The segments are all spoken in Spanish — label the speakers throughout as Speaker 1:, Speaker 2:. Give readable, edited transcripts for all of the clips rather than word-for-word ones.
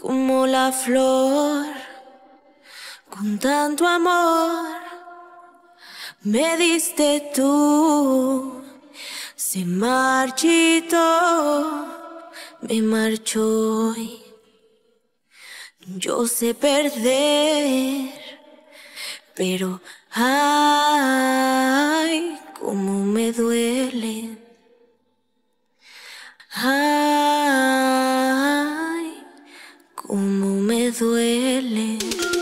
Speaker 1: como la flor, con tanto amor me diste tú. Se marchitó, me marchó y yo sé perder, pero ay, cómo me duele. Ay, cómo me duele.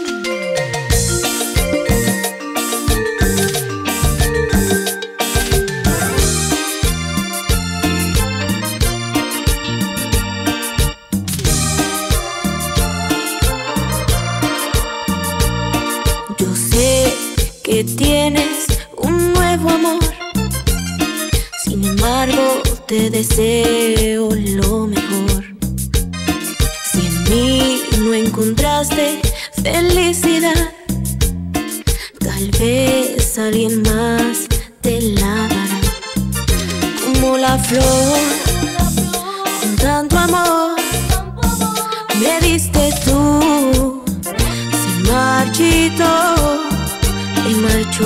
Speaker 1: Yo sé que tienes un nuevo amor, sin embargo te deseo lo mejor. Si en mí no encontraste felicidad, tal vez alguien más te la dará. Como la flor, con tanto amor me diste tú. Se marchitó y marchó.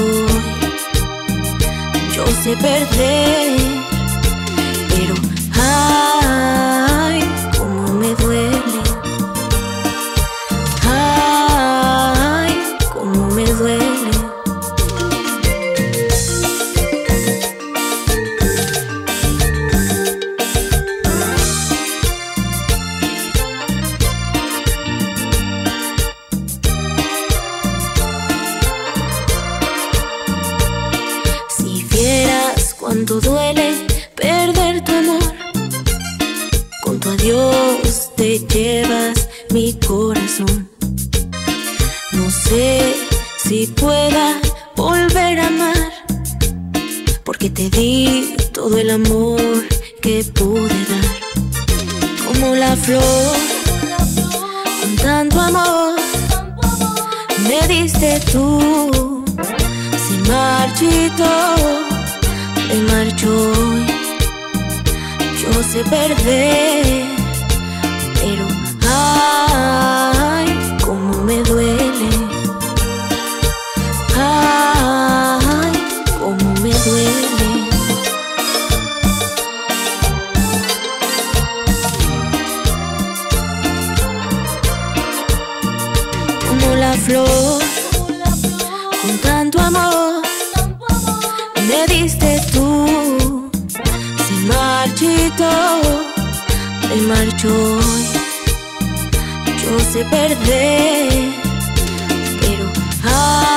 Speaker 1: Yo sé perder, pero ay, cómo me duele. Ay, cómo me duele. Si vieras cuánto duele perder tu amor, con tu adiós te llevas mi corazón. No sé si pueda volver a amar, porque te di todo el amor que pude dar. Como la flor, con tanto amor me diste tú. Se marchitó, me marchó. Yo sé perder, pero ay, cómo me duele. Ay, cómo me duele. Como la flor, con tanto amor me diste tú. Se marchitó, me marchó. Yo sé perder, pero